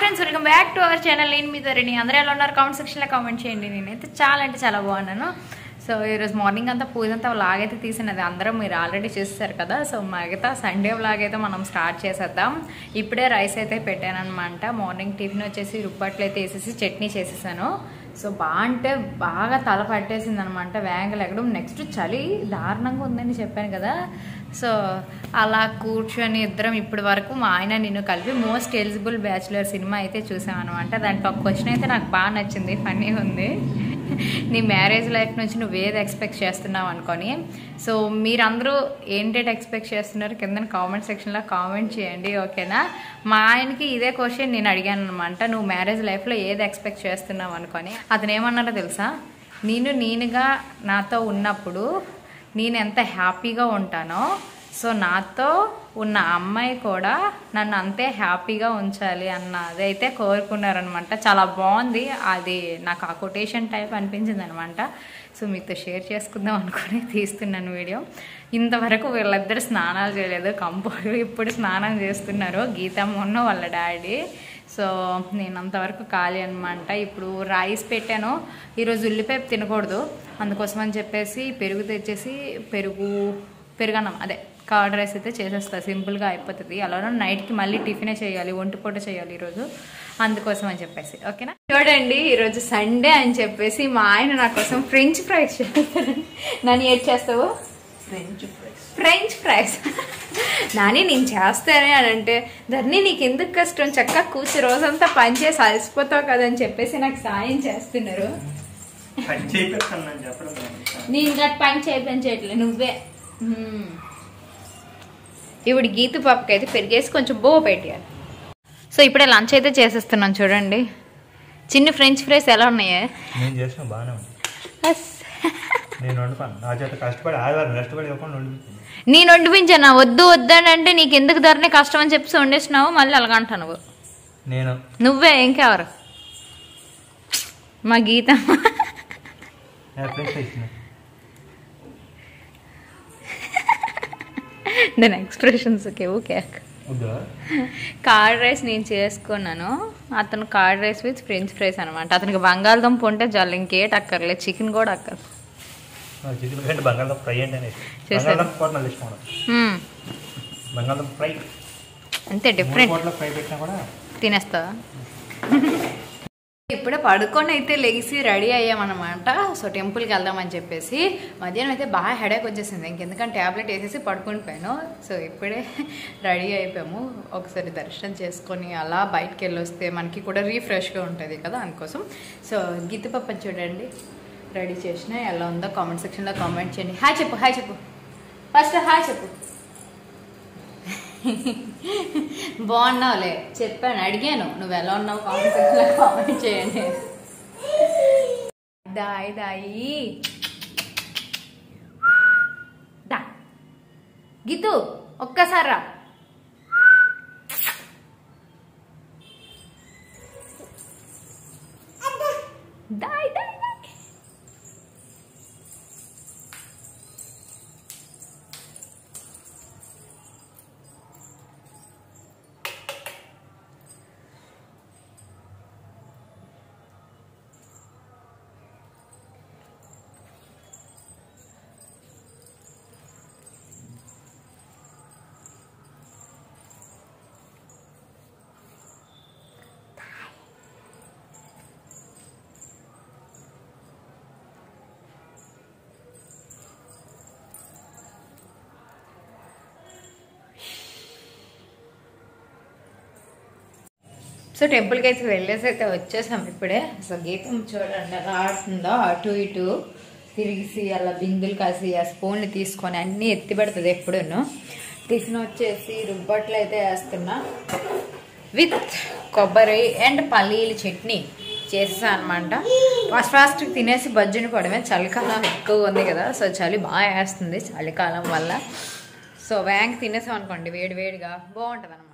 Friends welcome back to our channel. నేను మీతో ready. అందరూ ఎలా ఉన్నారు కామెంట్ సెక్షన్లో కామెంట్ చేయండి. నేనైతే చాలా అంటే చాలా బాగున్నాను. సో ఈరోజు మార్నింగ్ అంతా పూజ అంతా వ్లాగ్ అయితే తీసినది అందరూ మీరు ఆల్రెడీ చూస్తారు కదా. సో మిగతా సండే వ్లాగ్ అయితే మనం స్టార్ట్ చేసేద్దాం. ఇప్పుడే రైస్ అయితే పెట్టాను అనమాట. మార్నింగ్ టిఫిన్ వచ్చేసి రుబ్బట్లు అయితే వేసేసి చట్నీ చేసేసాను. సో బాగా తల పట్టేసింది అనమాట. వేగలు ఎక్కడం. నెక్స్ట్ చలి దారుణంగా ఉందని చెప్పాను కదా. సో అలా కూర్చొని ఇద్దరం ఇప్పటి వరకు మా ఆయన నేను కలిపి మోస్ట్ ఎలిజిబుల్ బ్యాచులర్ సినిమా అయితే చూసామన్నమాట. దాంట్లో ఒక క్వశ్చన్ అయితే నాకు బాగా నచ్చింది, ఫన్నీగా ఉంది. నీ మ్యారేజ్ లైఫ్ నుంచి నువ్వు ఏది ఎక్స్పెక్ట్ చేస్తున్నావు అనుకొని. సో మీరందరూ ఏంటంటే ఎక్స్పెక్ట్ చేస్తున్నారు కింద కామెంట్ సెక్షన్లో కామెంట్ చేయండి, ఓకేనా. మా ఆయనకి ఇదే క్వశ్చన్ నేను అడిగాను అనమాట. నువ్వు మ్యారేజ్ లైఫ్లో ఏది ఎక్స్పెక్ట్ చేస్తున్నావు అనుకొని. అతను ఏమన్నారో తెలుసా, నేనుగా నాతో ఉన్నప్పుడు నేను ఎంత హ్యాపీగా ఉంటానో, సో నాతో ఉన్న అమ్మాయి కూడా నన్ను అంతే హ్యాపీగా ఉంచాలి అన్నది అయితే కోరుకున్నారనమాట. చాలా బాగుంది అది. నాకు ఆ కొటేషన్ టైప్ అనిపించింది అనమాట. సో మీతో షేర్ చేసుకుందాం అనుకుని తీస్తున్నాను వీడియో. ఇంతవరకు వీళ్ళిద్దరు స్నానాలు చేయలేదు, కంపోలు ఇప్పుడు స్నానం చేస్తున్నారు, గీతమ్మన్న వాళ్ళ డాడీ. సో నేను అంతవరకు ఖాళీ అనమాట. ఇప్పుడు రైస్ పెట్టాను. ఈరోజు ఉల్లిపాయ తినకూడదు, అందుకోసం అని చెప్పేసి పెరుగు తెచ్చేసి పెరుగన్నం అదే కర్డ్ రైస్ అయితే చేసేస్తా. సింపుల్గా అయిపోతుంది. అలానే నైట్కి మళ్ళీ టిఫినే చేయాలి, ఒంటిపూట చేయాలి ఈరోజు, అందుకోసం అని చెప్పేసి, ఓకేనా. చూడండి ఈరోజు సండే అని చెప్పేసి మా ఆయన నా కోసం ఫ్రెంచ్ ఫ్రైస్ చేస్తాడు. నన్ను ఏడ్ చేస్తావు? ఫ్రెంచ్ ఫ్రైస్ నాని నేను చేస్తానే అని అంటే, ధర్ని నీకు ఎందుకు కష్టం, చక్కగా కూర్చి రోజంతా పని చేసి అలసిపోతావు కదని చెప్పేసి నాకు సాయం చేస్తున్నారు. నేను ఇంకా పని చేయట్లేదు, నువ్వే. ఇప్పుడు గీతు పాపకి అయితే పెరిగేసి కొంచెం బో పెట్టాలి. సో ఇప్పుడే లంచ్ అయితే చేసేస్తున్నాను. చూడండి చిన్న ఫ్రెంచ్ ఫ్రైస్ ఎలా ఉన్నాయా? నేను వండిపించాను. వద్దు వద్దంటే నీకు ఎందుకు ధరనే కష్టం అని చెప్పి వండేసినావు, మళ్ళీ అలాగంటా నువ్వు. నువ్వే ఇంకెవరు? మా గీత దాని ఎక్స్ప్రెషన్స్ ఓకే. కర్డ్ రైస్ నేను చేసుకున్నాను, అతను curd rice with French fries అనమాట. అతనికి బంగాళదుంప ఉంటే చాలు, ఇంకేట అక్కర్లేదు, చికెన్ కూడా అక్కర్లేదు. అంతే డిఫరెంట్ తినేస్తా. ఇప్పుడే పడుకొని అయితే లెగిసి రెడీ అయ్యామన్నమాట. సో టెంపుల్కి వెళ్దామని చెప్పేసి. మధ్యాహ్నం అయితే బాగా హెడేక్ వచ్చేసింది, ఇంకెందుకంటే ట్యాబ్లెట్ వేసేసి పడుకొని పోయాను. సో ఇప్పుడే రెడీ అయిపోయాము. ఒకసారి దర్శనం చేసుకొని అలా బయటకు వెళ్ళి వస్తే మనకి కూడా రీఫ్రెష్గా ఉంటుంది కదా, అందుకోసం. సో గీతపప్పని చూడండి రెడీ చేసిన. ఎలా ఉందో కామెంట్ సెక్షన్లో కామెంట్ చేయండి. హాయ్ చెప్పు ఫస్ట్ హాయ్ చెప్పు. బాగున్నావులే చెప్పాను, అడిగాను నువ్వు ఎలా ఉన్నావు కామెంట్ సెక్షన్లో కామెంట్ చేయండి. దాయి దా గీతు ఒక్కసారా దాయి. సో టెంపుల్కి అయితే వెళ్ళేసి అయితే వచ్చేసాం ఇప్పుడే. సో గీతం చూడండి ఎలా ఆడుతుందో, అటు ఇటు తిరిగిసి అలా బిందులు కాసి ఆ స్పూన్లు తీసుకొని అన్నీ ఎత్తి పెడుతుంది ఎప్పుడూను. టిఫిన్ వచ్చేసి రుబ్బట్లు అయితే వేస్తున్నా విత్ కొబ్బరి అండ్ పల్లీల చట్నీ చేసేసా అనమాట. ఫాస్ట్ తినేసి బజ్జుని పడమే. చలికాలం ఎక్కువ ఉంది కదా, సో చలి బాగా వేస్తుంది చలికాలం వల్ల. సో వేగంగా తినేసాం అనుకోండి, వేడిగా బాగుంటుంది అనమాట.